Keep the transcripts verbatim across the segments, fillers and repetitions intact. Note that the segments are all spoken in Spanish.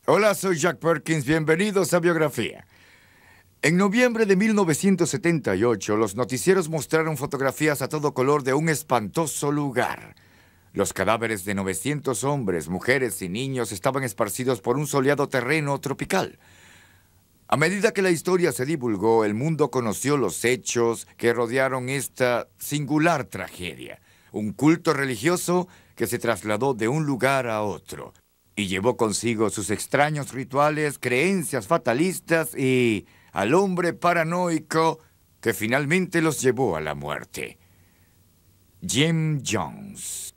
Hola, soy Jack Perkins. Bienvenidos a Biografía. En noviembre de mil novecientos setenta y ocho, los noticieros mostraron fotografías a todo color de un espantoso lugar. Los cadáveres de novecientos hombres, mujeres y niños estaban esparcidos por un soleado terreno tropical. A medida que la historia se divulgó, el mundo conoció los hechos que rodearon esta singular tragedia. Un culto religioso que se trasladó de un lugar a otro y llevó consigo sus extraños rituales, creencias fatalistas y al hombre paranoico que finalmente los llevó a la muerte. Jim Jones.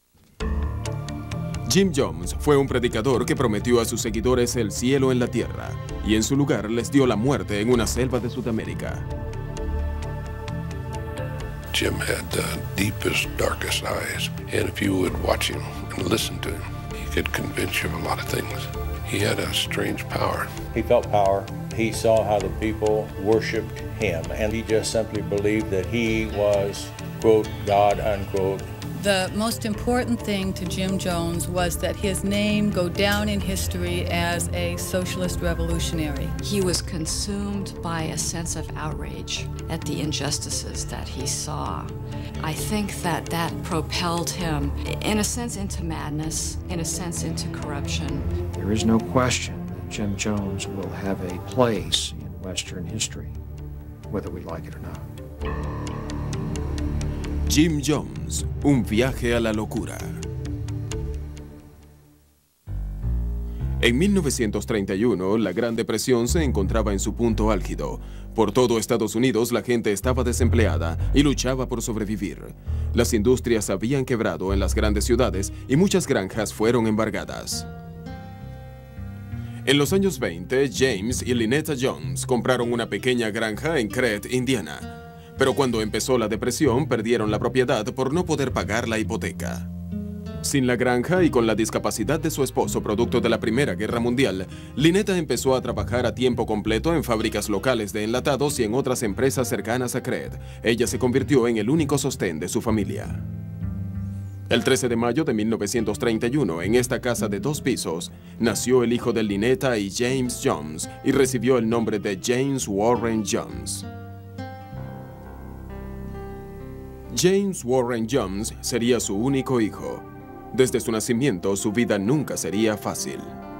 Jim Jones fue un predicador que prometió a sus seguidores el cielo en la tierra y en su lugar les dio la muerte en una selva de Sudamérica. Jim had the deepest, darkest eyes, and if you would watch him and listen to him, he could convince you of a lot of things. He had a strange power. He felt power. He saw how the people worshipped him, and he just simply believed that he was, quote, God, unquote. The most important thing to Jim Jones was that his name go down in history as a socialist revolutionary. He was consumed by a sense of outrage at the injustices that he saw. I think that that propelled him, in a sense, into madness, in a sense, into corruption. There is no question that Jim Jones will have a place in Western history, whether we like it or not. Jim Jones, un viaje a la locura. En mil novecientos treinta y uno, la Gran Depresión se encontraba en su punto álgido. Por todo Estados Unidos, la gente estaba desempleada y luchaba por sobrevivir. Las industrias habían quebrado en las grandes ciudades y muchas granjas fueron embargadas. En los años veinte, James y Lynetta Jones compraron una pequeña granja en Crete, Indiana. Pero cuando empezó la depresión, perdieron la propiedad por no poder pagar la hipoteca. Sin la granja y con la discapacidad de su esposo producto de la Primera Guerra Mundial, Lynetta empezó a trabajar a tiempo completo en fábricas locales de enlatados y en otras empresas cercanas a Crete. Ella se convirtió en el único sostén de su familia. El trece de mayo de mil novecientos treinta y uno, en esta casa de dos pisos, nació el hijo de Lynetta y James Jones y recibió el nombre de James Warren Jones. James Warren Jones sería su único hijo. Desde su nacimiento, su vida nunca sería fácil.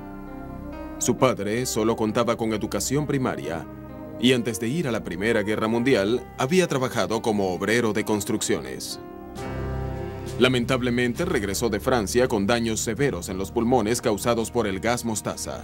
Su padre solo contaba con educación primaria y antes de ir a la Primera Guerra Mundial, había trabajado como obrero de construcciones. Lamentablemente, regresó de Francia con daños severos en los pulmones causados por el gas mostaza.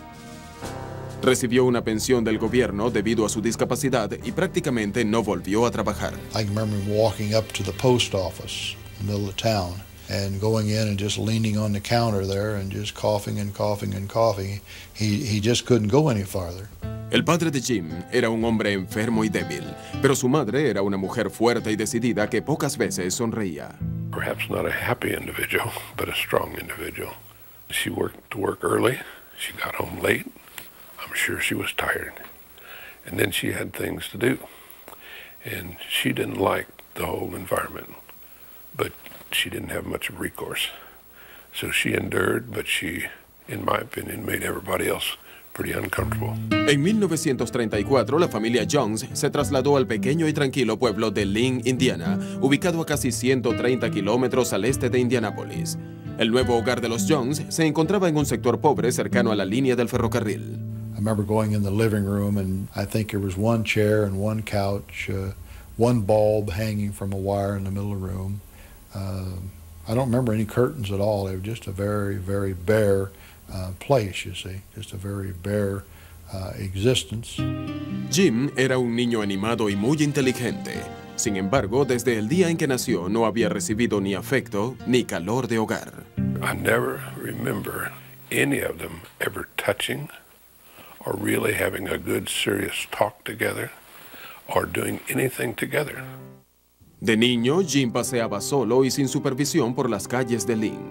Recibió una pensión del gobierno debido a su discapacidad y prácticamente no volvió a trabajar. I can remember walking up to the post office in the middle of town and going in and just leaning on the counter there and just coughing and coughing and coughing. He, he just couldn't go any farther. El padre de Jim era un hombre enfermo y débil, pero su madre era una mujer fuerte y decidida que pocas veces sonreía. Perhaps not a happy individual, but a strong individual. She worked to work early. She got home late. I'm sure she was tired. And then she had things to do. And she didn't like the whole environment. But she didn't have much of recourse. So she endured, but she, in my opinion, made everybody else pretty uncomfortable. En mil novecientos treinta y cuatro, la familia Jones se trasladó al pequeño y tranquilo pueblo de Lynn, Indiana, ubicado a casi ciento treinta kilómetros al este de Indianápolis. El nuevo hogar de los Jones se encontraba en un sector pobre cercano a la línea del ferrocarril. I remember going in the living room and I think there was one chair and one couch, uh, one bulb hanging from a wire in the middle of the room. Uh, I don't remember any curtains at all. It was just a very, very bare uh, place, you see, just a very bare uh, existence. Jim era un niño animado y muy inteligente. Sin embargo, desde el día en que nació no había recibido ni afecto ni calor de hogar. I never remember any of them ever touching or really having a good, serious talk together, or doing anything together. De niño, Jim paseaba solo y sin supervisión por las calles de Lynn.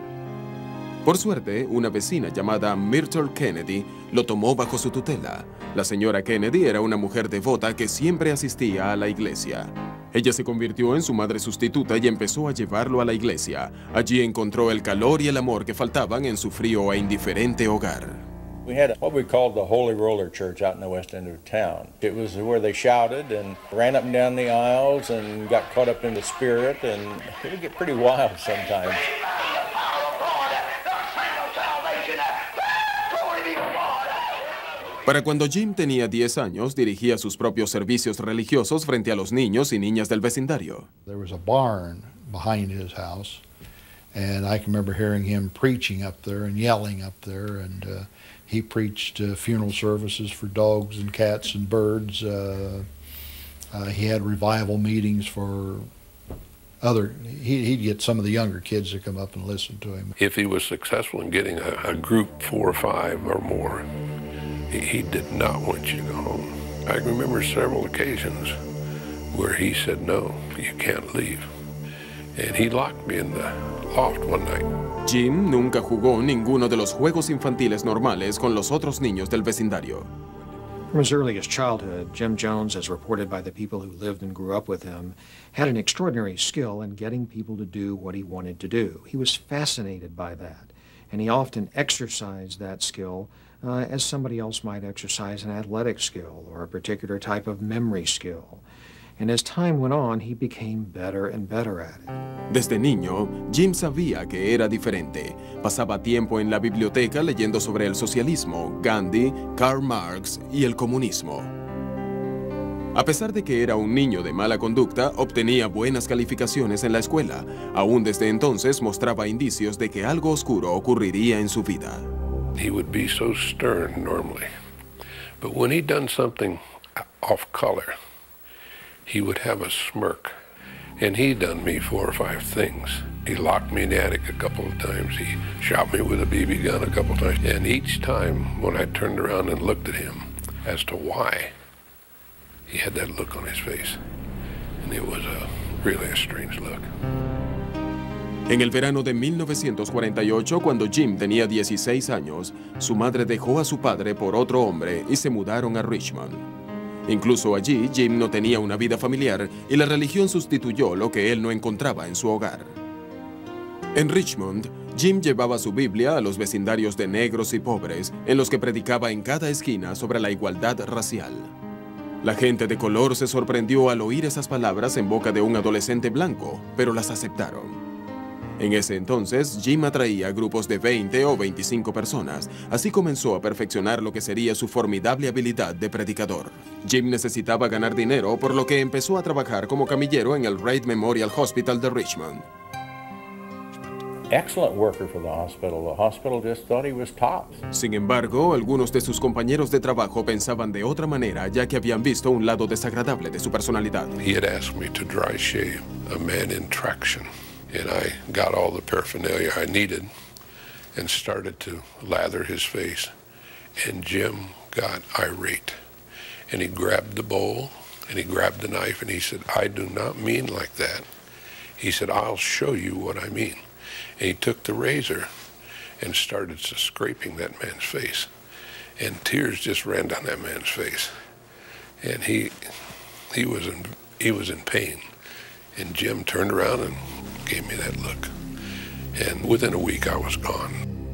Por suerte, una vecina llamada Myrtle Kennedy lo tomó bajo su tutela. La señora Kennedy era una mujer devota que siempre asistía a la iglesia. Ella se convirtió en su madre sustituta y empezó a llevarlo a la iglesia. Allí encontró el calor y el amor que faltaban en su frío e indiferente hogar. We had what we called the Holy Roller Church out in the west end of town. It was where they shouted and ran up and down the aisles and got caught up in the spirit, and it would get pretty wild sometimes. Para cuando Jim tenía diez años, dirigía sus propios servicios religiosos frente a los niños y niñas del vecindario. There was a barn behind his house, and I can remember hearing him preaching up there and yelling up there, and uh, he preached uh, funeral services for dogs and cats and birds. Uh, uh, he had revival meetings for other, he, he'd get some of the younger kids to come up and listen to him. If he was successful in getting a, a group, four or five or more, he, he did not want you to go home. I remember several occasions where he said, no, you can't leave. And he locked me in the loft one night. Jim nunca jugó ninguno de los juegos infantiles normales con los otros niños del vecindario. From his earliest childhood, Jim Jones, as reported by the people who lived and grew up with him, had an extraordinary skill in getting people to do what he wanted to do. He was fascinated by that, and he often exercised that skill uh, as somebody else might exercise an athletic skill or a particular type of memory skill. And as time went on, he became better and better at it. Desde niño, Jim sabía que era diferente. Pasaba tiempo en la biblioteca leyendo sobre el socialismo, Gandhi, Karl Marx y el comunismo. A pesar de que era un niño de mala conducta, obtenía buenas calificaciones en la escuela. Aún desde entonces mostraba indicios de que algo oscuro ocurriría en su vida. He would be so stern normally, but when he'd done something off color, he would have a smirk. And he done me four or five things. He locked me in the attic a couple of times. He shot me with a B B gun a couple of times. And each time when I turned around and looked at him as to why, he had that look on his face. And it was a really a strange look. En el verano de mil novecientos cuarenta y ocho, cuando Jim tenía dieciséis años, su madre dejó a su padre por otro hombre y se mudaron a Richmond. Incluso allí, Jim no tenía una vida familiar y la religión sustituyó lo que él no encontraba en su hogar. En Richmond, Jim llevaba su Biblia a los vecindarios de negros y pobres, en los que predicaba en cada esquina sobre la igualdad racial. La gente de color se sorprendió al oír esas palabras en boca de un adolescente blanco, pero las aceptaron. En ese entonces, Jim atraía grupos de veinte o veinticinco personas. Así comenzó a perfeccionar lo que sería su formidable habilidad de predicador. Jim necesitaba ganar dinero, por lo que empezó a trabajar como camillero en el Reid Memorial Hospital de Richmond. Excellent worker for the hospital. The hospital just thought he was tops. Sin embargo, algunos de sus compañeros de trabajo pensaban de otra manera, ya que habían visto un lado desagradable de su personalidad. He had asked me to dry shave a man in traction. And I got all the paraphernalia I needed and started to lather his face. And Jim got irate. And he grabbed the bowl and he grabbed the knife and he said, I do not mean like that. He said, I'll show you what I mean. And he took the razor and started scraping that man's face. And tears just ran down that man's face. And he, he was in, he was in pain. And Jim turned around and gave me that look. And within a week I was gone.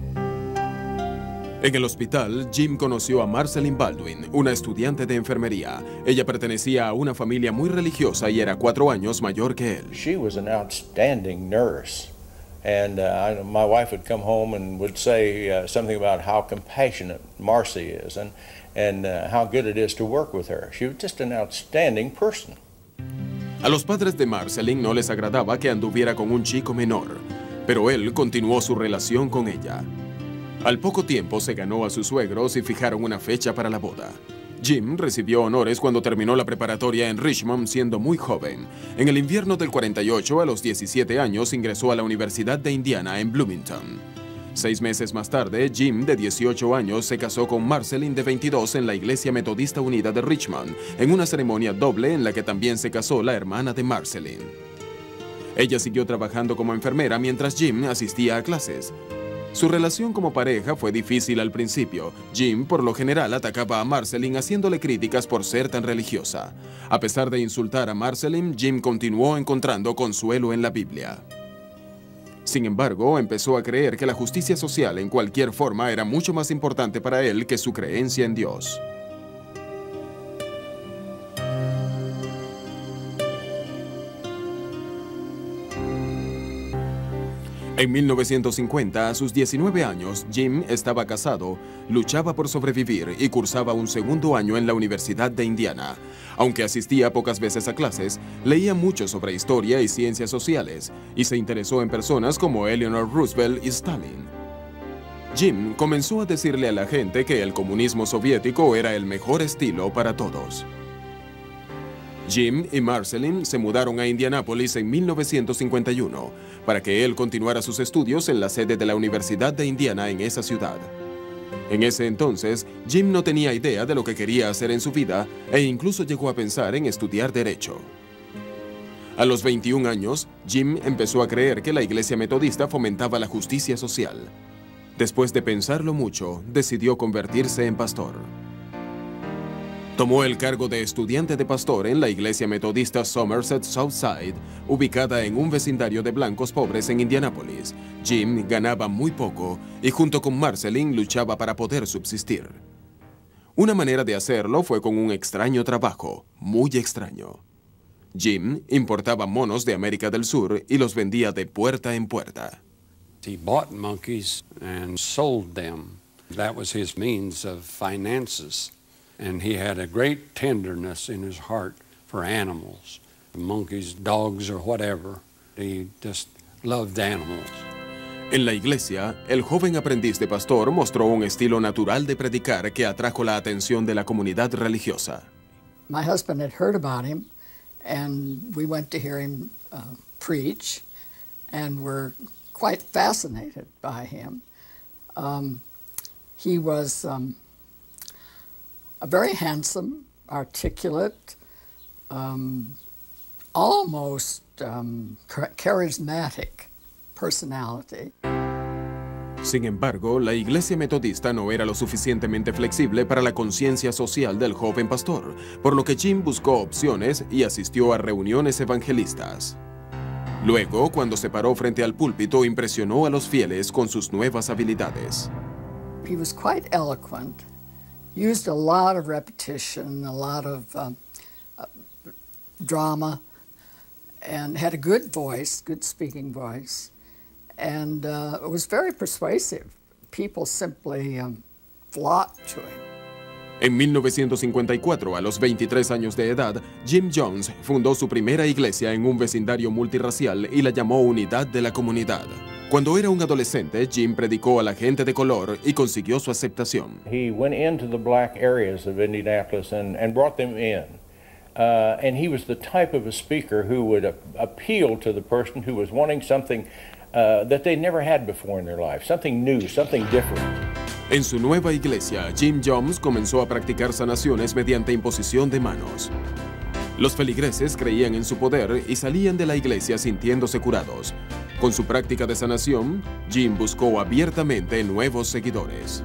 En el hospital, Jim conoció a Marceline Baldwin, una estudiante de enfermería. Ella pertenecía a una familia muy religiosa y era cuatro años mayor que él. She was an outstanding nurse. And uh, I, my wife would come home and would say uh, something about how compassionate Marcy is and, and uh, how good it is to work with her. She was just an outstanding person. A los padres de Marceline no les agradaba que anduviera con un chico menor, pero él continuó su relación con ella. Al poco tiempo se ganó a sus suegros y fijaron una fecha para la boda. Jim recibió honores cuando terminó la preparatoria en Richmond siendo muy joven. En el invierno del cuarenta y ocho, a los diecisiete años, ingresó a la Universidad de Indiana en Bloomington. Seis meses más tarde, Jim, de dieciocho años, se casó con Marceline, de veintidós, en la Iglesia Metodista Unida de Richmond, en una ceremonia doble en la que también se casó la hermana de Marceline. Ella siguió trabajando como enfermera mientras Jim asistía a clases. Su relación como pareja fue difícil al principio. Jim, por lo general, atacaba a Marceline haciéndole críticas por ser tan religiosa. A pesar de insultar a Marceline, Jim continuó encontrando consuelo en la Biblia. Sin embargo, empezó a creer que la justicia social en cualquier forma era mucho más importante para él que su creencia en Dios. En mil novecientos cincuenta, a sus diecinueve años, Jim estaba casado, luchaba por sobrevivir y cursaba un segundo año en la Universidad de Indiana. Aunque asistía pocas veces a clases, leía mucho sobre historia y ciencias sociales y se interesó en personas como Eleanor Roosevelt y Stalin. Jim comenzó a decirle a la gente que el comunismo soviético era el mejor estilo para todos. Jim y Marceline se mudaron a Indianápolis en mil novecientos cincuenta y uno para que él continuara sus estudios en la sede de la Universidad de Indiana en esa ciudad. En ese entonces, Jim no tenía idea de lo que quería hacer en su vida e incluso llegó a pensar en estudiar Derecho. A los veintiún años, Jim empezó a creer que la Iglesia Metodista fomentaba la justicia social. Después de pensarlo mucho, decidió convertirse en pastor. Tomó el cargo de estudiante de pastor en la iglesia metodista Somerset Southside, ubicada en un vecindario de blancos pobres en Indianápolis. Jim ganaba muy poco y junto con Marceline luchaba para poder subsistir. Una manera de hacerlo fue con un extraño trabajo, muy extraño. Jim importaba monos de América del Sur y los vendía de puerta en puerta. He bought monkeys and sold them. That was his means of finances. And he had a great tenderness in his heart for animals, monkeys, dogs, or whatever. He just loved animals. En la iglesia, el joven aprendiz de pastor mostró un estilo natural de predicar que atrajo la atención de la comunidad religiosa. My husband had heard about him, and we went to hear him uh, preach, and were quite fascinated by him. Um, he was um, a very handsome, articulate, um, almost um, charismatic personality. Sin embargo, la iglesia metodista no era lo suficientemente flexible para la conciencia social del joven pastor, por lo que Jim buscó opciones y asistió a reuniones evangelistas. Luego, cuando se paró frente al púlpito, impresionó a los fieles con sus nuevas habilidades. He was quite eloquent. Used a lot of repetition, a lot of um, uh, drama, and had a good voice, good speaking voice, and uh, it was very persuasive. People simply um, flocked to him. En mil novecientos cincuenta y cuatro, a los veintitrés años de edad, Jim Jones fundó su primera iglesia en un vecindario multirracial y la llamó Unidad de la Comunidad. Cuando era un adolescente, Jim predicó a la gente de color y consiguió su aceptación. He went into the black areas of Indianapolis and, and brought them in. Uh, and he was the type of a speaker who would a appeal to the person who was wanting something uh, that they never had before in their life, something new, something different. En su nueva iglesia, Jim Jones comenzó a practicar sanaciones mediante imposición de manos. Los feligreses creían en su poder y salían de la iglesia sintiéndose curados. Con su práctica de sanación, Jim buscó abiertamente nuevos seguidores.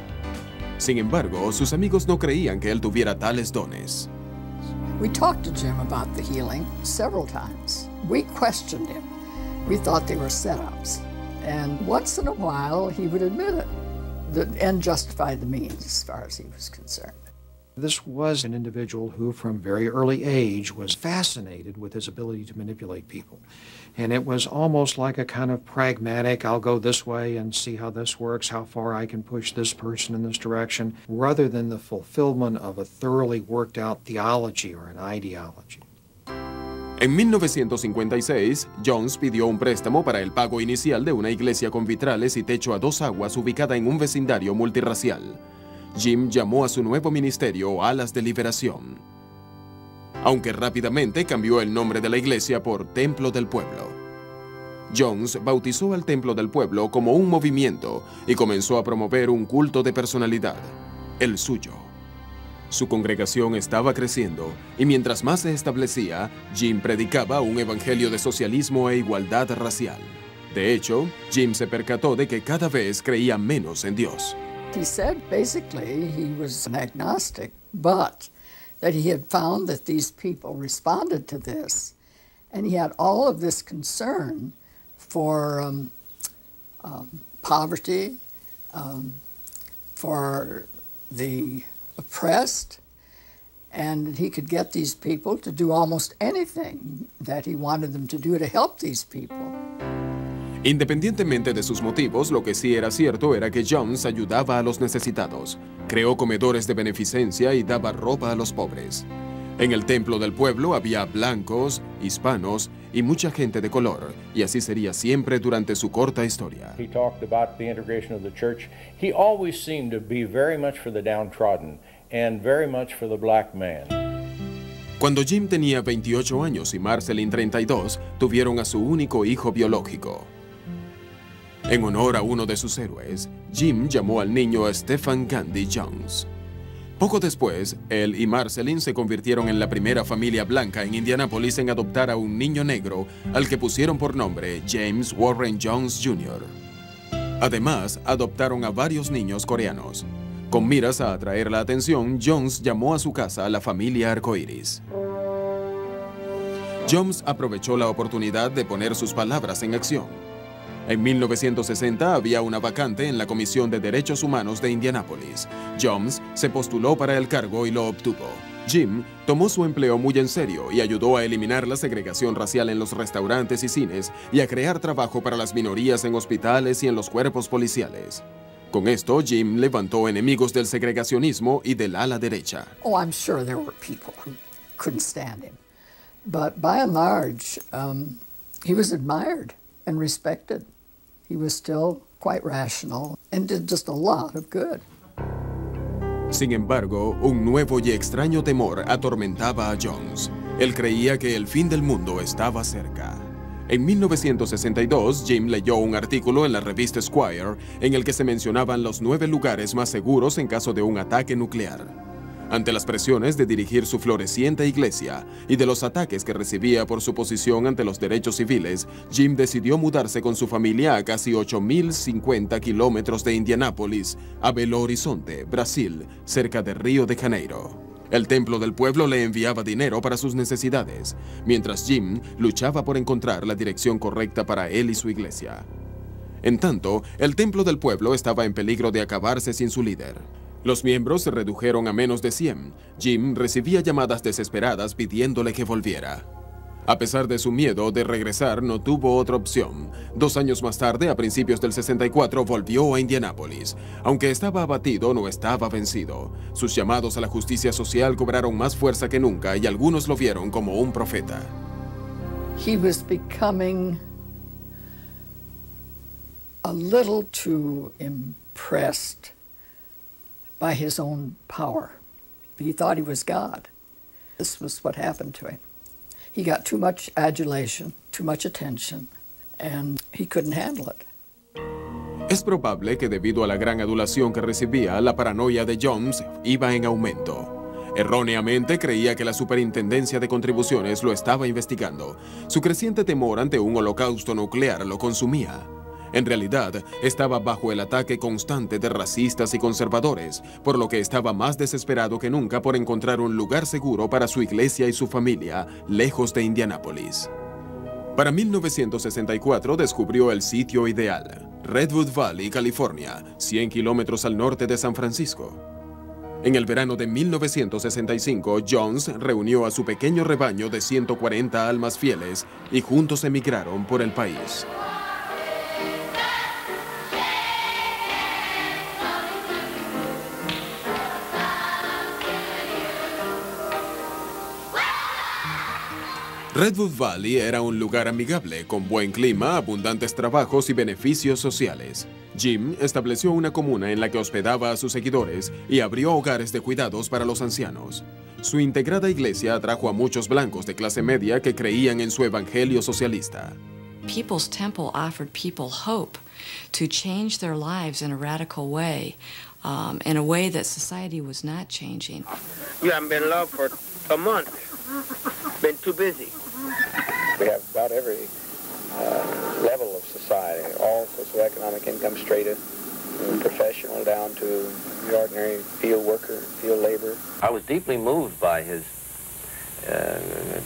Sin embargo, sus amigos no creían que él tuviera tales dones. We talked to Jim about the healing several times. We questioned him. We thought they were setups. And once in a while, he would admit it. The end justified the means as far as he was concerned. This was an individual who, from very early age, was fascinated with his ability to manipulate people. And it was almost like a kind of pragmatic, I'll go this way and see how this works, how far I can push this person in this direction, rather than the fulfillment of a thoroughly worked out theology or an ideology. En mil novecientos cincuenta y seis, Jones pidió un préstamo para el pago inicial de una iglesia con vitrales y techo a dos aguas ubicada en un vecindario multirracial. Jim llamó a su nuevo ministerio Alas de Liberación, aunque rápidamente cambió el nombre de la iglesia por Templo del Pueblo. Jones bautizó al Templo del Pueblo como un movimiento y comenzó a promover un culto de personalidad, el suyo. Su congregación estaba creciendo y mientras más se establecía, Jim predicaba un evangelio de socialismo e igualdad racial. De hecho, Jim se percató de que cada vez creía menos en Dios. He said basically he was an agnostic, but that he had found that these people responded to this, and he had all of this concern for um, um, poverty, um, for the oppressed, and he could get these people to do almost anything that he wanted them to do to help these people. Independientemente de sus motivos, lo que sí era cierto era que Jones ayudaba a los necesitados, creó comedores de beneficencia y daba ropa a los pobres. En el templo del pueblo había blancos, hispanos y mucha gente de color, y así sería siempre durante su corta historia. He talked about the integration of the church. He always seemed to be very much for the downtrodden and very much for the black man. Cuando Jim tenía veintiocho años y Marceline treinta y dos, tuvieron a su único hijo biológico. En honor a uno de sus héroes, Jim llamó al niño Stephen Gandhi Jones. Poco después, él y Marceline se convirtieron en la primera familia blanca en Indianápolis en adoptar a un niño negro al que pusieron por nombre James Warren Jones junior Además, adoptaron a varios niños coreanos. Con miras a atraer la atención, Jones llamó a su casa a la familia arcoíris. Jones aprovechó la oportunidad de poner sus palabras en acción. En mil novecientos sesenta había una vacante en la Comisión de Derechos Humanos de Indianápolis. Jones se postuló para el cargo y lo obtuvo. Jim tomó su empleo muy en serio y ayudó a eliminar la segregación racial en los restaurantes y cines y a crear trabajo para las minorías en hospitales y en los cuerpos policiales. Con esto, Jim levantó enemigos del segregacionismo y del ala derecha. Oh, I'm sure there were people who couldn't stand him. But by and large, um, he was admired and respected. He was still quite rational and did just a lot of good. Sin embargo, un nuevo y extraño temor atormentaba a Jones. Él creía que el fin del mundo estaba cerca. En mil novecientos sesenta y dos, Jim leyó un artículo en la revista Esquire en el que se mencionaban los nueve lugares más seguros en caso de un ataque nuclear. Ante las presiones de dirigir su floreciente iglesia y de los ataques que recibía por su posición ante los derechos civiles, Jim decidió mudarse con su familia a casi ocho mil cincuenta kilómetros de Indianápolis, a Belo Horizonte, Brasil, cerca de Río de Janeiro. El templo del pueblo le enviaba dinero para sus necesidades, mientras Jim luchaba por encontrar la dirección correcta para él y su iglesia. En tanto, el templo del pueblo estaba en peligro de acabarse sin su líder. Los miembros se redujeron a menos de cien. Jim recibía llamadas desesperadas pidiéndole que volviera. A pesar de su miedo de regresar, no tuvo otra opción. Dos años más tarde, a principios del sesenta y cuatro, volvió a Indianápolis. Aunque estaba abatido, no estaba vencido. Sus llamados a la justicia social cobraron más fuerza que nunca y algunos lo vieron como un profeta. He was becoming a little too impressed by his own power. He thought he was God. This was what happened to him. He got too much adulation, too much attention, and he couldn't handle it. Es probable que debido a la gran adulación que recibía, la paranoia de Jones iba en aumento. Erróneamente creía que la Superintendencia de Contribuciones lo estaba investigando. Su creciente temor ante un holocausto nuclear lo consumía. En realidad, estaba bajo el ataque constante de racistas y conservadores, por lo que estaba más desesperado que nunca por encontrar un lugar seguro para su iglesia y su familia, lejos de Indianápolis. Para mil novecientos sesenta y cuatro descubrió el sitio ideal, Redwood Valley, California, cien kilómetros al norte de San Francisco. En el verano de mil novecientos sesenta y cinco, Jones reunió a su pequeño rebaño de ciento cuarenta almas fieles y juntos emigraron por el país. Redwood Valley era un lugar amigable, con buen clima, abundantes trabajos y beneficios sociales. Jim estableció una comuna en la que hospedaba a sus seguidores y abrió hogares de cuidados para los ancianos. Su integrada iglesia atrajo a muchos blancos de clase media que creían en su evangelio socialista. People's Temple offered people hope to change their lives in a radical way, um, in a way that society was not changing. You haven't been in love for a month. Been too busy. We have about every uh, level of society. society, all socioeconomic income strata, from professional down to the ordinary field worker, field laborer. I was deeply moved by his uh,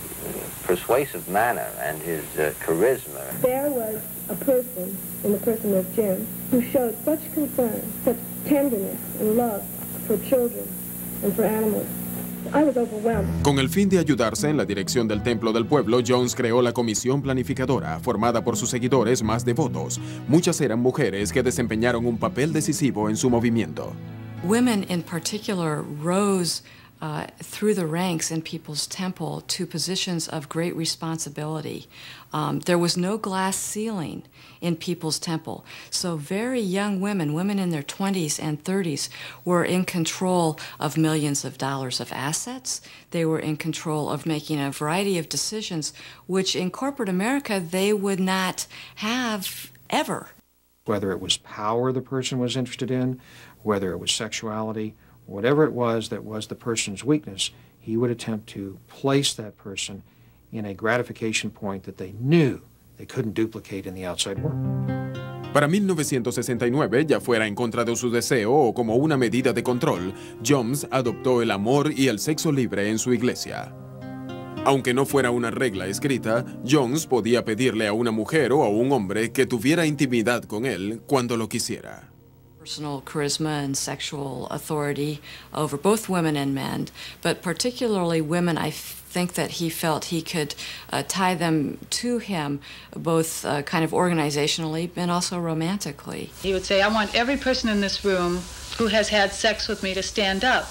persuasive manner and his uh, charisma. There was a person, in the person of Jim, who showed such concern, such tenderness and love for children and for animals. I was overwhelmed. Con el fin de ayudarse en la dirección del Templo del Pueblo, Jones creó la comisión planificadora, formada por sus seguidores más devotos. Muchas eran mujeres que desempeñaron un papel decisivo en su movimiento. Women in particular rose Uh, through the ranks in People's Temple to positions of great responsibility. Um, there was no glass ceiling in People's Temple. So very young women, women in their twenties and thirties, were in control of millions of dollars of assets. They were in control of making a variety of decisions, which in corporate America they would not have ever. Whether it was power the person was interested in, whether it was sexuality, whatever it was that was the person's weakness, he would attempt to place that person in a gratification point that they knew they couldn't duplicate in the outside world. Para mil novecientos sesenta y nueve, ya fuera en contra de su deseo o como una medida de control, Jones adoptó el amor y el sexo libre en su iglesia. Aunque no fuera una regla escrita, Jones podía pedirle a una mujer o a un hombre que tuviera intimidad con él cuando lo quisiera. Personal charisma and sexual authority over both women and men, but particularly women, I think that he felt he could uh, tie them to him both uh, kind of organizationally and also romantically. He would say, I want every person in this room who has had sex with me to stand up.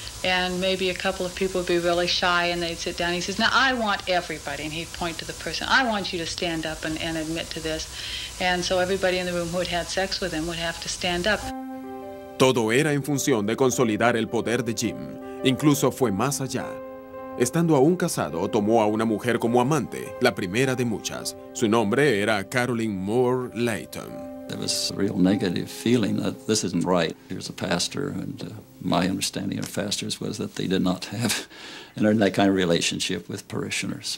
And maybe a couple of people would be really shy and they'd sit down. He says, now I want everybody. And he'd point to the person, I want you to stand up and, and admit to this. And so everybody in the room who had had sex with him would have to stand up. Todo era en función de consolidar el poder de Jim. Incluso fue más allá. Estando aún casado, tomó a una mujer como amante, la primera de muchas. Su nombre era Caroline Moore Layton. There was a real negative feeling that this isn't right. Here's a pastor, and uh, my understanding of pastors was that they did not have that kind of relationship with parishioners.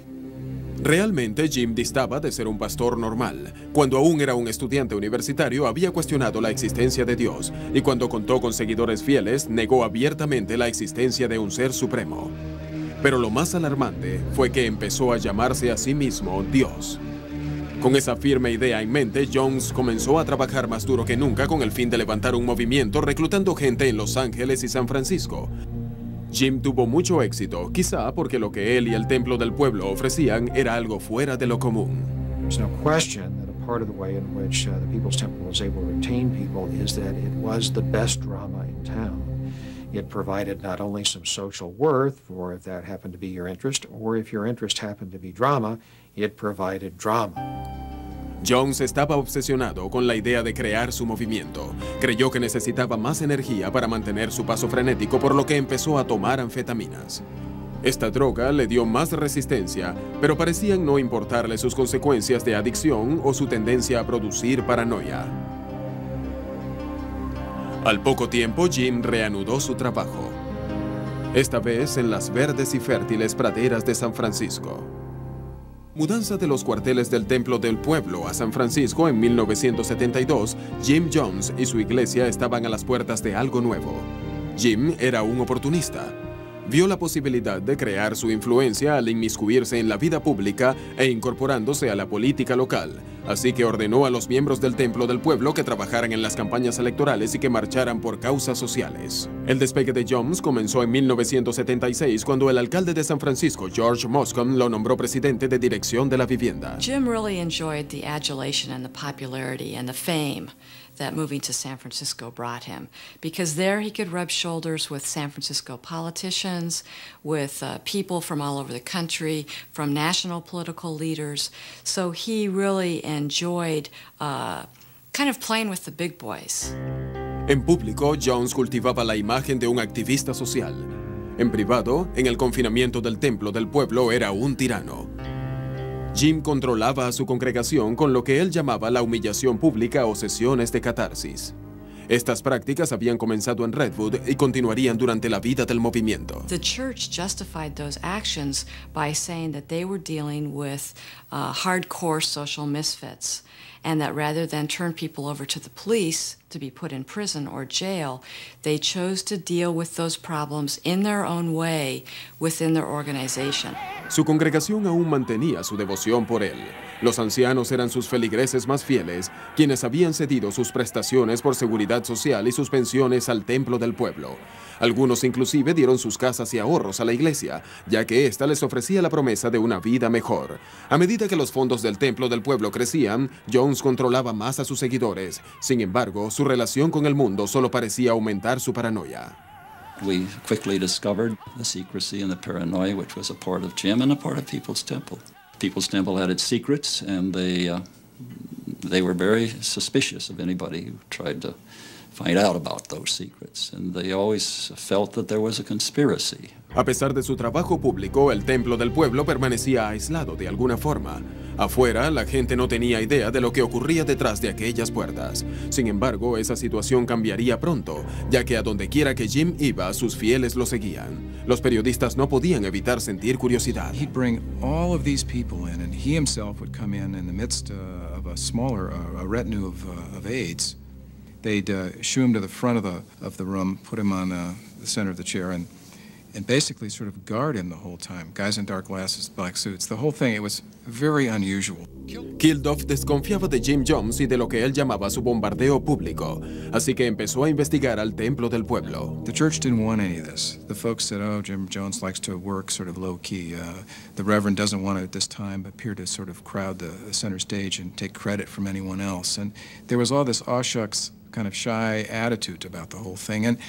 Realmente Jim distaba de ser un pastor normal. Cuando aún era un estudiante universitario, había cuestionado la existencia de Dios, y cuando contó con seguidores fieles, negó abiertamente la existencia de un ser supremo. Pero lo más alarmante fue que empezó a llamarse a sí mismo Dios. Con esa firme idea en mente, Jones comenzó a trabajar más duro que nunca con el fin de levantar un movimiento reclutando gente en Los Ángeles y San Francisco. Jim tuvo mucho éxito, quizá porque lo que él y el Templo del Pueblo ofrecían era algo fuera de lo común. There's no question that a part of the way in which uh, the People's Temple was able to retain people is that it was the best drama in town. It provided not only some social worth, or if that happened to be your interest, or if your interest happened to be drama, it provided drama. Jones estaba obsesionado con la idea de crear su movimiento. Creyó que necesitaba más energía para mantener su paso frenético, por lo que empezó a tomar anfetaminas. Esta droga le dio más resistencia, pero parecían no importarle sus consecuencias de adicción o su tendencia a producir paranoia. Al poco tiempo, Jim reanudó su trabajo, esta vez en las verdes y fértiles praderas de San Francisco. Mudanza de los cuarteles del Templo del Pueblo a San Francisco en mil novecientos setenta y dos, Jim Jones y su iglesia estaban a las puertas de algo nuevo. Jim era un oportunista. Vio la posibilidad de crear su influencia al inmiscuirse en la vida pública e incorporándose a la política local, así que ordenó a los miembros del Templo del Pueblo que trabajaran en las campañas electorales y que marcharan por causas sociales. El despegue de Jones comenzó en mil novecientos setenta y seis cuando el alcalde de San Francisco, George Moscone, lo nombró presidente de Dirección de la Vivienda. Jim really enjoyed the adulation and the popularity and the fame that moving to San Francisco brought him, because there he could rub shoulders with San Francisco politicians, with uh, people from all over the country, from national political leaders. So he really enjoyed uh, kind of playing with the big boys. En público, Jones cultivaba la imagen de un activista social. En privado, en el confinamiento del Templo del Pueblo, era un tirano. Jim controlaba a su congregación con lo que él llamaba la humillación pública o sesiones de catarsis. Estas prácticas habían comenzado en Redwood y continuarían durante la vida del movimiento. The church justified those actions by saying that they were dealing with uh, hardcore social misfits and that rather than turn people over to the police to be put in prison or jail, they chose to deal with those problems in their own way within their organization. Su congregación aún mantenía su devoción por él. Los ancianos eran sus feligreses más fieles, quienes habían cedido sus prestaciones por seguridad social y sus pensiones al templo del pueblo. Algunos inclusive dieron sus casas y ahorros a la iglesia, ya que ésta les ofrecía la promesa de una vida mejor. A medida que los fondos del templo del pueblo crecían, Jones controlaba más a sus seguidores. Sin embargo, su relación con el mundo solo parecía aumentar su paranoia. We quickly discovered the secrecy and the paranoia, which was a part of Jim and a part of People's Temple. People's Temple had its secrets, and they uh, they were very suspicious of anybody who tried to find out about those secrets, and they always felt that there was a conspiracy. A pesar de su trabajo público, el templo del pueblo permanecía aislado de alguna forma. Afuera, la gente no tenía idea de lo que ocurría detrás de aquellas puertas. Sin embargo, esa situación cambiaría pronto, ya que a donde quiera que Jim iba, sus fieles lo seguían. Los periodistas no podían evitar sentir curiosidad. He'd bring all of these people in, and he himself would come in in the midst uh, of a smaller uh, a retinue of, uh, of aides. They'd uh, shoo him to the front of the of the room, put him on uh, the center of the chair, and and basically sort of guard him the whole time. Guys in dark glasses, black suits. The whole thing, it was very unusual. Kilduff desconfiaba de Jim Jones y de lo que él llamaba su bombardeo público, así que empezó a investigar al templo del pueblo. The church didn't want any of this. The folks said, oh, Jim Jones likes to work sort of low-key. Uh, the Reverend doesn't want to at this time appear to sort of crowd the, the center stage and take credit from anyone else. And there was all this aw shucks kind of shy attitude about the whole thing, and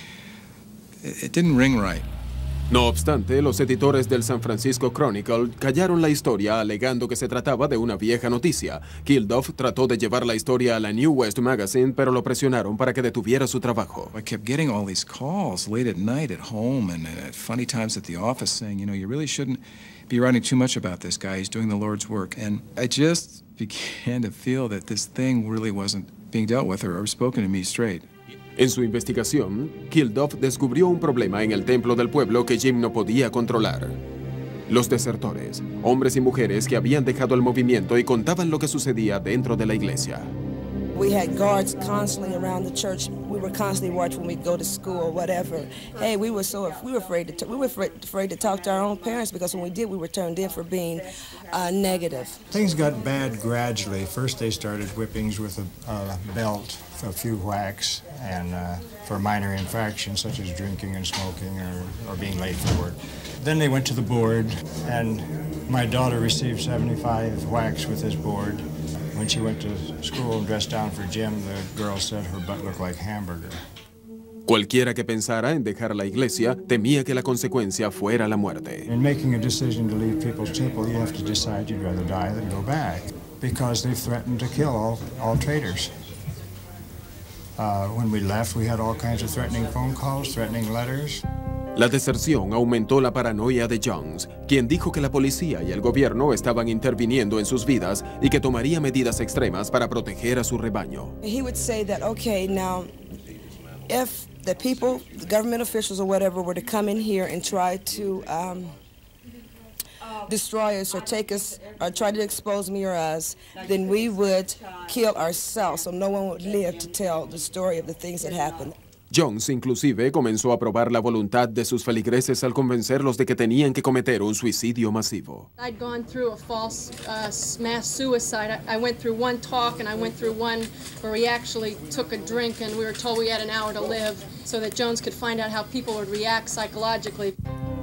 it, it didn't ring right. No obstante, los editores del San Francisco Chronicle callaron la historia alegando que se trataba de una vieja noticia. Kilduff trató de llevar la historia a la New West Magazine, pero lo presionaron para que detuviera su trabajo. I kept getting all these calls late at night at home and at funny times at the office saying, you know, you really shouldn't be writing too much about this guy. He's doing the Lord's work. And I just began to feel that this thing really wasn't being dealt with or, or spoken to me straight. En su investigación, Kilduff descubrió un problema en el templo del pueblo que Jim no podía controlar. Los desertores, hombres y mujeres que habían dejado el movimiento y contaban lo que sucedía dentro de la iglesia. We had guards constantly around the church. We were constantly watched when we'd go to school or whatever. Hey, we were so we were afraid to we were afraid, afraid to talk to our own parents because when we did, we were turned in for being uh, negative. Things got bad gradually. First, they started whippings with a uh, belt, a few whacks, and uh, for minor infractions such as drinking and smoking or, or being late for work. Then they went to the board, and my daughter received seventy-five whacks with his board. When she went to school and dressed down for Jim, the girl said her butt looked like hamburger. Cualquiera que pensara en dejar la iglesia temía que la consecuencia fuera la muerte. In making a decision to leave People's Temple, you have to decide you'd rather die than go back, because they've threatened to kill all, all traitors. Uh, when we left, we had all kinds of threatening phone calls, threatening letters. La deserción aumentó la paranoia de Jones, quien dijo que la policía y el gobierno estaban interviniendo en sus vidas y que tomaría medidas extremas para proteger a su rebaño. He would say that, okay, now, if the people, the government officials or whatever, were to come in here and try to um, destroy us or take us or try to expose me or us, then we would kill ourselves, so no one would live to tell the story of the things that happened. Jones inclusive comenzó a probar la voluntad de sus feligreses al convencerlos de que tenían que cometer un suicidio masivo. I'd gone through a false uh, mass suicide. I, I went through one talk and I went through one where we actually took a drink and we were told we had an hour to live so that Jones could find out how people would react psychologically.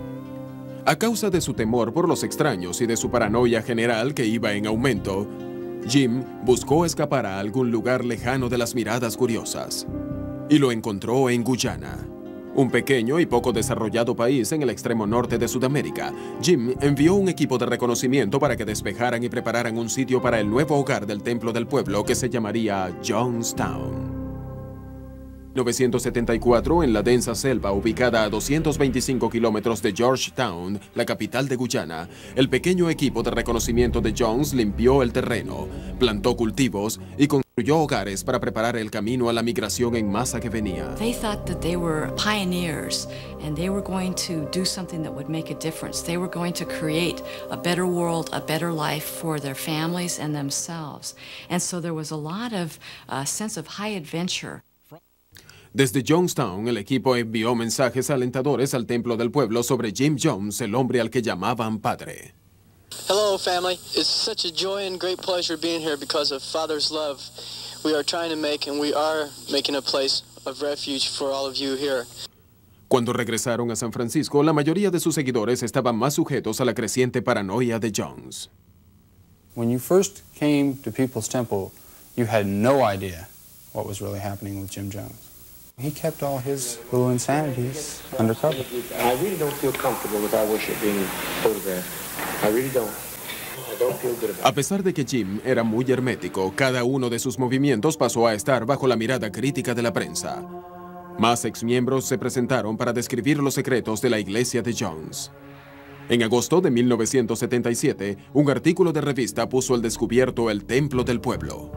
A causa de su temor por los extraños y de su paranoia general que iba en aumento, Jim buscó escapar a algún lugar lejano de las miradas curiosas. Y lo encontró en Guyana, un pequeño y poco desarrollado país en el extremo norte de Sudamérica. Jim envió un equipo de reconocimiento para que despejaran y prepararan un sitio para el nuevo hogar del templo del pueblo que se llamaría Jonestown. En mil novecientos setenta y cuatro, en la densa selva ubicada a doscientos veinticinco kilómetros de Georgetown, la capital de Guyana, el pequeño equipo de reconocimiento de Jones limpió el terreno, plantó cultivos y construyó construyó hogares para preparar el camino a la migración en masa que venía. They thought that they were pioneers and they were going to do something that would make a difference. They were going to create a better world, a better life for their families and themselves. And so there was a lot of uh, sense of high adventure. Desde Jonestown, el equipo envió mensajes alentadores al templo del pueblo sobre Jim Jones, el hombre al que llamaban padre. Hello, family. It's such a joy and great pleasure being here because of Father's love. We are trying to make, and we are making a place of refuge for all of you here. Cuando regresaron a San Francisco, la mayoría de sus seguidores estaban más sujetos a la creciente paranoia de Jones. When you first came to People's Temple, you had no idea what was really happening with Jim Jones. He kept all his little insanities undercover. I really don't feel comfortable with our worship being photographed. I really don't. I don't feel good about it. A pesar de que Jim era muy hermético, cada uno de sus movimientos pasó a estar bajo la mirada crítica de la prensa. Más exmiembros se presentaron para describir los secretos de la iglesia de Jones. En agosto de mil novecientos setenta y siete, un artículo de revista puso al descubierto el templo del pueblo.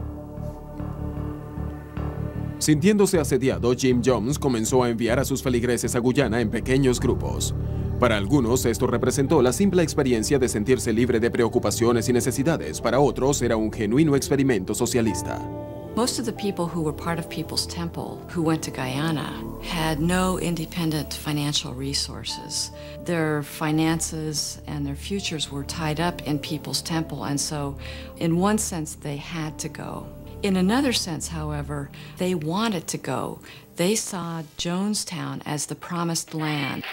Sintiéndose asediado, Jim Jones comenzó a enviar a sus feligreses a Guyana en pequeños grupos. Para algunos, esto representó la simple experiencia de sentirse libre de preocupaciones y necesidades. Para otros, era un genuino experimento socialista. Most of the people who were part of People's Temple who went to Guyana had no independent financial resources. Their finances and their futures were tied up in People's Temple, and so in one sense they had to go. In another sense, however, they wanted to go. They saw Jonestown as the promised land.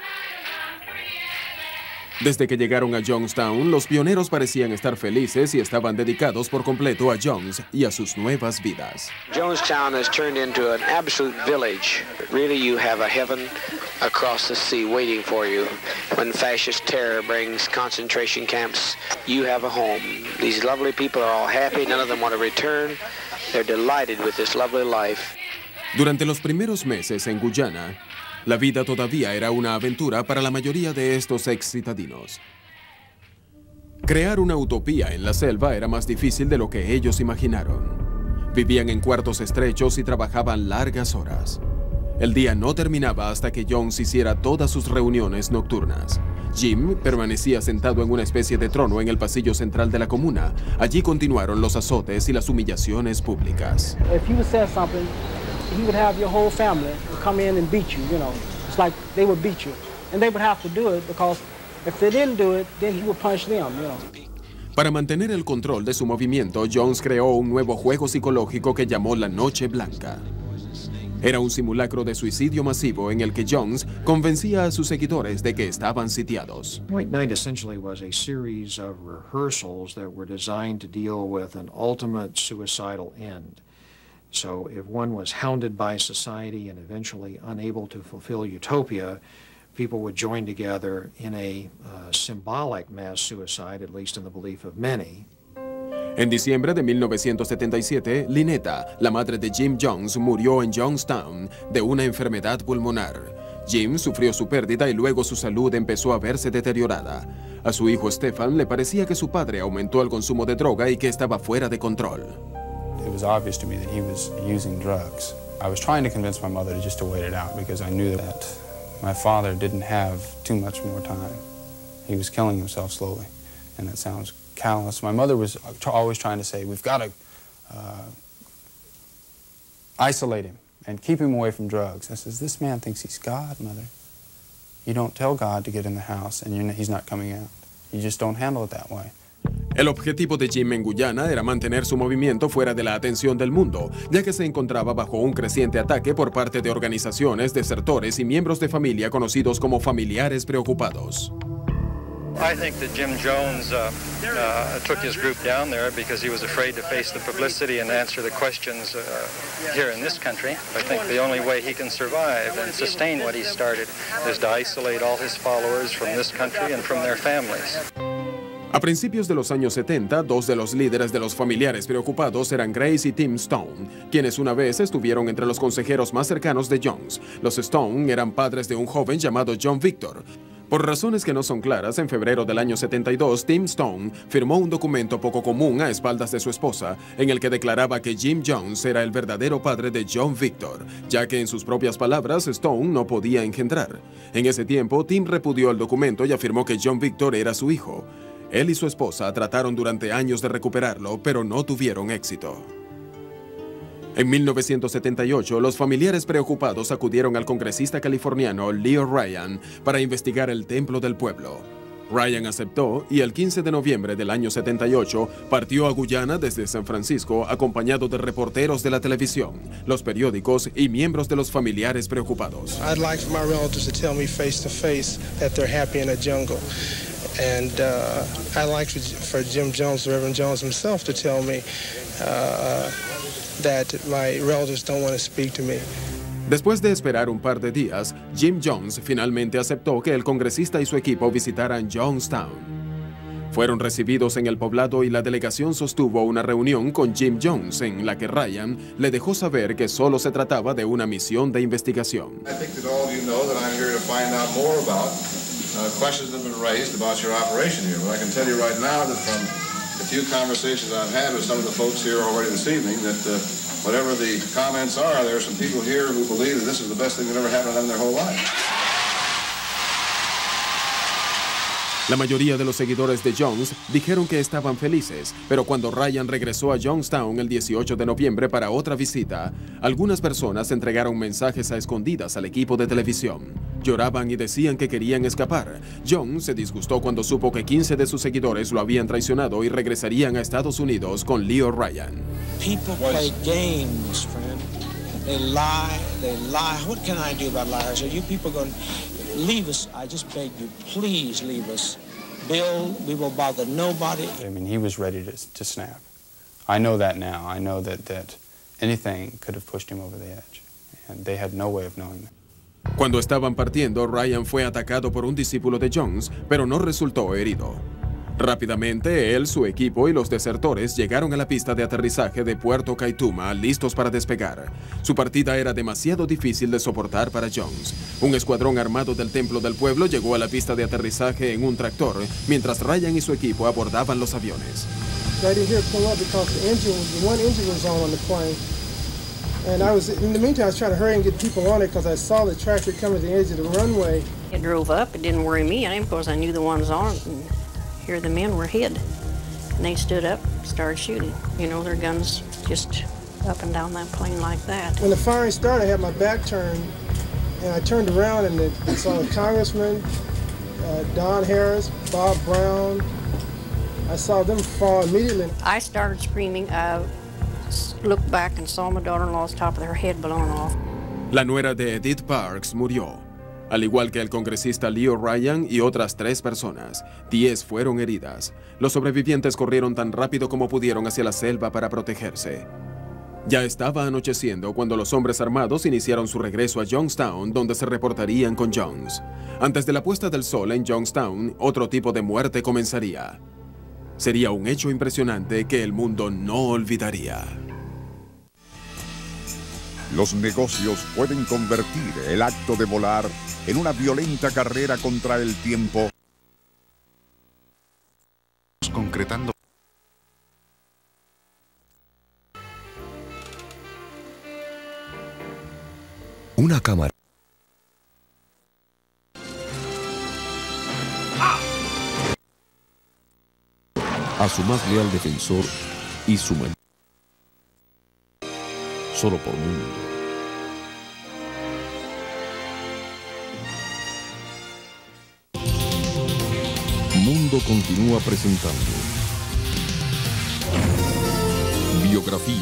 Desde que llegaron a Jonestown, los pioneros parecían estar felices y estaban dedicados por completo a Jones y a sus nuevas vidas. Jonestown has turned into an absolute village. Really, you have a heaven across the sea waiting for you. When fascist terror brings concentration camps, you have a home. These lovely people are all happy. None of them want to return. They're delighted with this lovely life. Durante los primeros meses en Guyana, la vida todavía era una aventura para la mayoría de estos ex citadinos. Crear una utopía en la selva era más difícil de lo que ellos imaginaron. Vivían en cuartos estrechos y trabajaban largas horas. El día no terminaba hasta que Jones hiciera todas sus reuniones nocturnas. Jim permanecía sentado en una especie de trono en el pasillo central de la comuna. Allí continuaron los azotes y las humillaciones públicas. If you said something, he would have your whole family come in and beat you, you know. It's like they would beat you. And they would have to do it because if they didn't do it, then he would punish them, you know. Para mantener el control de su movimiento, Jones creó un nuevo juego psicológico que llamó la Noche Blanca. Era un simulacro de suicidio masivo en el que Jones convencía a sus seguidores de que estaban sitiados. White Night essentially was a series of rehearsals that were designed to deal with an ultimate suicidal end. So if one was hounded by society and eventually unable to fulfill utopia, people would join together in a uh, symbolic mass suicide, at least in the belief of many. En diciembre de mil novecientos setenta y siete, Lynetta, la madre de Jim Jones, murió en Jonestown de una enfermedad pulmonar. Jim sufrió su pérdida y luego su salud empezó a verse deteriorada. A su hijo Stephan le parecía que su padre aumentó el consumo de droga y que estaba fuera de control. It was obvious to me that he was using drugs. I was trying to convince my mother just to wait it out because I knew that my father didn't have too much more time. He was killing himself slowly, and that sounds callous. My mother was always trying to say, we've got to uh, isolate him and keep him away from drugs. I says, this man thinks he's God, Mother. You don't tell God to get in the house and you're, he's not coming out. You just don't handle it that way. El objetivo de Jim en Guyana era mantener su movimiento fuera de la atención del mundo, ya que se encontraba bajo un creciente ataque por parte de organizaciones, desertores y miembros de familia conocidos como familiares preocupados. I think that Jim Jones uh, uh, took his group down there because he was afraid to face the publicity and answer the questions uh, here in this country. I think the only way he can survive and sustain what he started is to isolate all his followers from this country and from their families. A principios de los años setenta, dos de los líderes de los familiares preocupados eran Grace y Tim Stone, quienes una vez estuvieron entre los consejeros más cercanos de Jones. Los Stone eran padres de un joven llamado John Victor. Por razones que no son claras, en febrero del año setenta y dos, Tim Stone firmó un documento poco común a espaldas de su esposa, en el que declaraba que Jim Jones era el verdadero padre de John Victor, ya que en sus propias palabras Stone no podía engendrar. En ese tiempo, Tim repudió el documento y afirmó que John Victor era su hijo. Él y su esposa trataron durante años de recuperarlo, pero no tuvieron éxito. En mil novecientos setenta y ocho, los familiares preocupados acudieron al congresista californiano Leo Ryan para investigar el templo del pueblo. Ryan aceptó y el quince de noviembre del año setenta y ocho partió a Guyana desde San Francisco acompañado de reporteros de la televisión, los periódicos y miembros de los familiares preocupados. I'd like for my relatives to tell me face to face that they're happy in a jungle. And uh, I'd like for, for Jim Jones, the Reverend Jones himself, to tell me uh, that my relatives don't want to speak to me. Después de esperar un par de días, Jim Jones finalmente aceptó que el congresista y su equipo visitaran Jonestown. Fueron recibidos en el poblado y la delegación sostuvo una reunión con Jim Jones en la que Ryan le dejó saber que solo se trataba de una misión de investigación. I think that all of you know that I'm here to find out more about uh, questions that have been raised about your operation here. But I can tell you right now that from the few conversations I've had with some of the folks here already this evening that uh, whatever the comments are, there are some people here who believe that this is the best thing that ever happened to them in their whole life. La mayoría de los seguidores de Jones dijeron que estaban felices, pero cuando Ryan regresó a Jonestown el dieciocho de noviembre para otra visita, algunas personas entregaron mensajes a escondidas al equipo de televisión. Lloraban y decían que querían escapar. Jones se disgustó cuando supo que quince de sus seguidores lo habían traicionado y regresarían a Estados Unidos con Leo Ryan. People play games, friend. They lie, they lie. What can I do about liars? Are you people going to leave us? I just beg you, please leave us. Bill, we will bother nobody. I mean, he was ready to, to snap. I know that now. I know that, that anything could have pushed him over the edge, and they had no way of knowing that. Cuando estaban partiendo, Ryan fue atacado por un discípulo de Jones, pero no resultó herido. Rápidamente, él, su equipo y los desertores llegaron a la pista de aterrizaje de Puerto Kaituma, listos para despegar. Su partida era demasiado difícil de soportar para Jones. Un escuadrón armado del Templo del Pueblo llegó a la pista de aterrizaje en un tractor, mientras Ryan y su equipo abordaban los aviones. I didn't hear it pull up because the engine, the one engine was on on the plane. And I was, in the meantime, I was trying to hurry and get people on it because I saw the tractor coming to the edge of the runway. It drove up. It didn't worry me. I, of course, I knew the ones on it. And here the men were hid. And they stood up, started shooting. You know, their guns just up and down that plane like that. When the firing started, I had my back turned, and I turned around and I saw a congressman, uh, Don Harris, Bob Brown. I saw them fall immediately. I started screaming. I looked back and saw my daughter-in-law's top of her head blown off. La nuera de Edith Parks murió, al igual que el congresista Leo Ryan y otras tres personas. Diez fueron heridas. Los sobrevivientes corrieron tan rápido como pudieron hacia la selva para protegerse. Ya estaba anocheciendo cuando los hombres armados iniciaron su regreso a Jonestown, donde se reportarían con Jones. Antes de la puesta del sol en Jonestown, otro tipo de muerte comenzaría. Sería un hecho impresionante que el mundo no olvidaría. Los negocios pueden convertir el acto de volar en una violenta carrera contra el tiempo. Concretando. Una cámara. A su más leal defensor y su mayor. Solo por mundo. Mundo continúa presentando Biografía.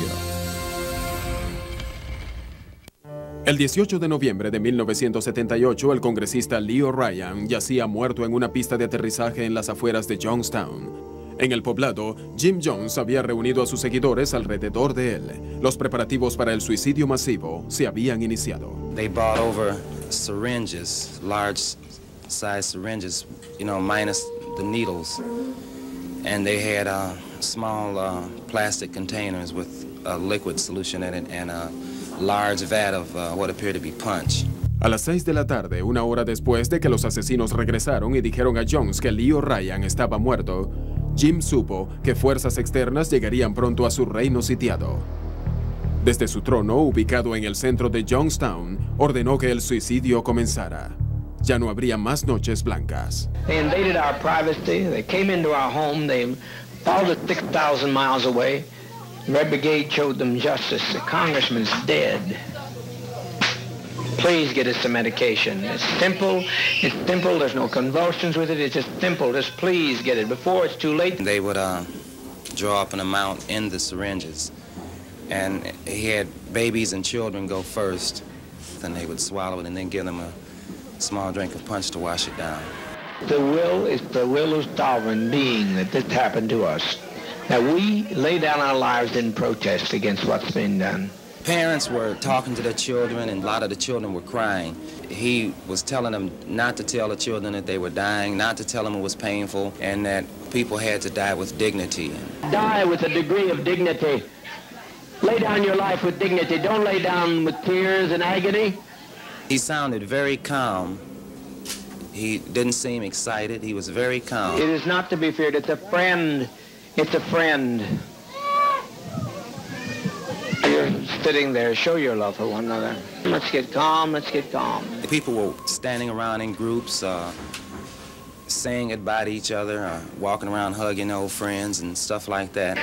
El dieciocho de noviembre de mil novecientos setenta y ocho, el congresista Leo Ryan yacía muerto en una pista de aterrizaje en las afueras de Jonestown. En el poblado, Jim Jones había reunido a sus seguidores alrededor de él. Los preparativos para el suicidio masivo se habían iniciado. They brought over syringes, large size syringes, you know, minus the needles. And they had uh, small uh, plastic containers with a liquid solution in it and a large vat of uh, what appeared to be punch. A las seis de la tarde, una hora después de que los asesinos regresaron y dijeron a Jones que Leo Ryan estaba muerto, Jim supo que fuerzas externas llegarían pronto a su reino sitiado. Desde su trono, ubicado en el centro de Jonestown, ordenó que el suicidio comenzara. Ya no habría más noches blancas. They invaded our privacy, they came into our home, they followed us six thousand miles away. The Red Brigade showed them justice. The congressman's dead. Please get us some medication. It's simple, it's simple, there's no convulsions with it, it's just simple. Just please get it before it's too late. They would uh, draw up an amount in the syringes, and he had babies and children go first, then they would swallow it and then give them a small drink of punch to wash it down. The will is the will of sovereign being that this happened to us. That we lay down our lives in protest against what's been done. Parents were talking to their children, and a lot of the children were crying. He was telling them not to tell the children that they were dying, not to tell them it was painful, and that people had to die with dignity. Die with a degree of dignity. Lay down your life with dignity. Don't lay down with tears and agony. He sounded very calm. He didn't seem excited. He was very calm. It is not to be feared. It's a friend. It's a friend. You're sitting there. Show your love for one another. Let's get calm. Let's get calm. People were standing around in groups, uh, saying goodbye to each other, uh, walking around hugging old friends and stuff like that.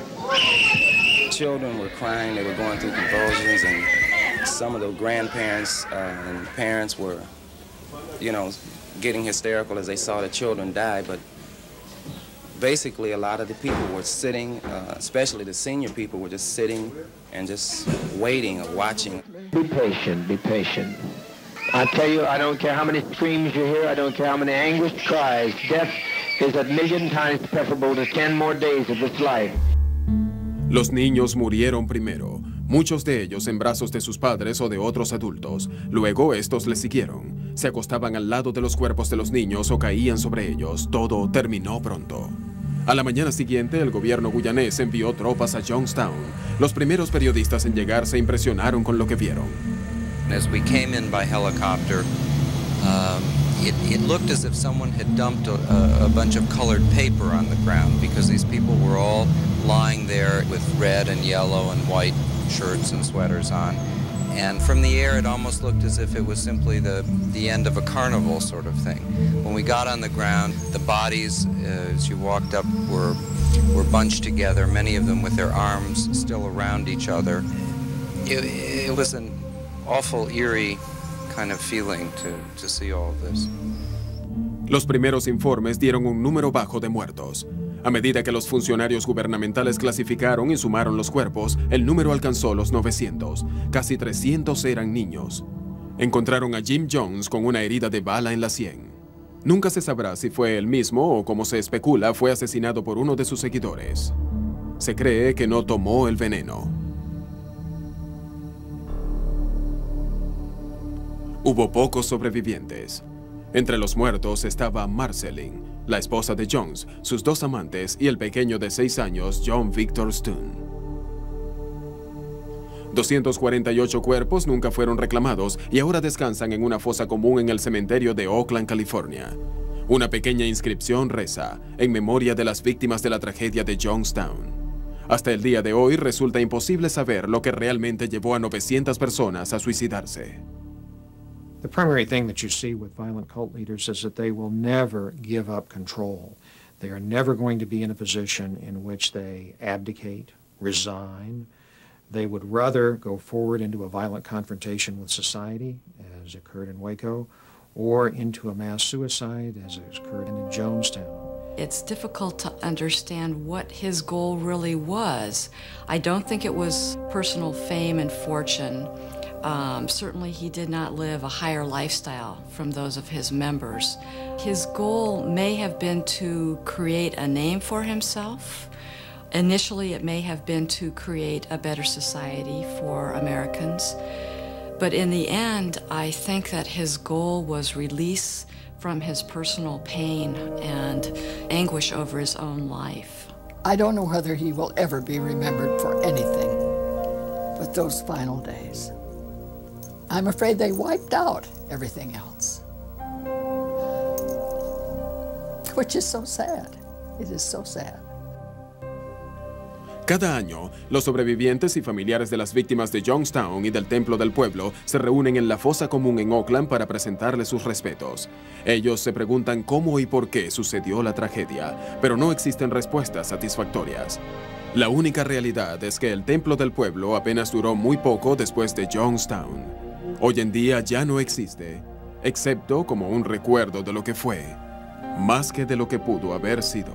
Children were crying. They were going through convulsions, and some of the grandparents uh, and parents were, you know, getting hysterical as they saw the children die. But basically, a lot of the people were sitting, uh, especially the senior people, were just sitting and just waiting or watching. Be patient, be patient. I tell you, I don't care how many screams you hear, I don't care how many anguished cries. Death is a million times preferable to ten more days of this life. Los niños murieron primero, muchos de ellos en brazos de sus padres o de otros adultos. Luego estos les siguieron. Se acostaban al lado de los cuerpos de los niños o caían sobre ellos. Todo terminó pronto. A la mañana siguiente, el gobierno guyanés envió tropas a Jonestown. Los primeros periodistas en llegar se impresionaron con lo que vieron. As we came in by helicopter, um, it, it looked as if someone had dumped a, a bunch of colored paper on the ground, because these people were all lying there with red and yellow and white shirts and sweaters on. And from the air, it almost looked as if it was simply the, the end of a carnival sort of thing. When we got on the ground, the bodies, uh, as you walked up, were, were bunched together, many of them with their arms still around each other. It, it was an awful, eerie kind of feeling to, to see all of this. Los primeros informes dieron un número bajo de muertos. A medida que los funcionarios gubernamentales clasificaron y sumaron los cuerpos, el número alcanzó los novecientos. Casi trescientos eran niños. Encontraron a Jim Jones con una herida de bala en la sien. Nunca se sabrá si fue él mismo o, como se especula, fue asesinado por uno de sus seguidores. Se cree que no tomó el veneno. Hubo pocos sobrevivientes. Entre los muertos estaba Marceline, la esposa de Jones, sus dos amantes y el pequeño de seis años, John Victor Stone. doscientos cuarenta y ocho cuerpos nunca fueron reclamados y ahora descansan en una fosa común en el cementerio de Oakland, California. Una pequeña inscripción reza, en memoria de las víctimas de la tragedia de Jonestown. Hasta el día de hoy resulta imposible saber lo que realmente llevó a novecientas personas a suicidarse. The primary thing that you see with violent cult leaders is that they will never give up control. They are never going to be in a position in which they abdicate, resign. They would rather go forward into a violent confrontation with society, as occurred in Waco, or into a mass suicide, as occurred in Jonestown. It's difficult to understand what his goal really was. I don't think it was personal fame and fortune. Um, certainly he did not live a higher lifestyle from those of his members. His goal may have been to create a name for himself. Initially, it may have been to create a better society for Americans. But in the end, I think that his goal was release from his personal pain and anguish over his own life. I don't know whether he will ever be remembered for anything but those final days. I'm afraid they wiped out everything else, which is so sad. It is so sad. Cada año, los sobrevivientes y familiares de las víctimas de Jonestown y del Templo del Pueblo se reúnen en la fosa común en Oakland para presentarle sus respetos. Ellos se preguntan cómo y por qué sucedió la tragedia, pero no existen respuestas satisfactorias. La única realidad es que el Templo del Pueblo apenas duró muy poco después de Jonestown. Hoy en día ya no existe, excepto como un recuerdo de lo que fue, más que de lo que pudo haber sido.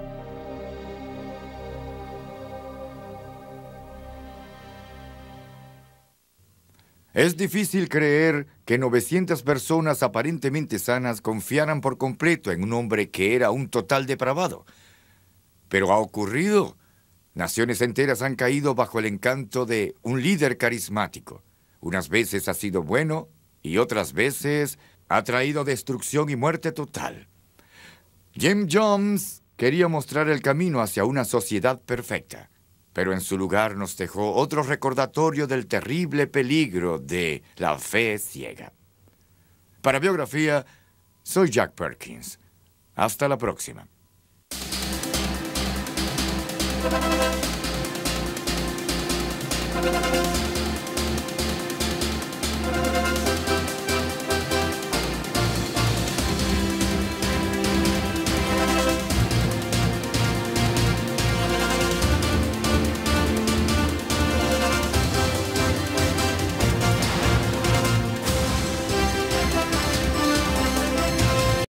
Es difícil creer que novecientas personas aparentemente sanas confiaran por completo en un hombre que era un total depravado. Pero ha ocurrido. Naciones enteras han caído bajo el encanto de un líder carismático. Unas veces ha sido bueno y otras veces ha traído destrucción y muerte total. Jim Jones quería mostrar el camino hacia una sociedad perfecta, pero en su lugar nos dejó otro recordatorio del terrible peligro de la fe ciega. Para Biografía, soy Jack Perkins. Hasta la próxima. Thank you.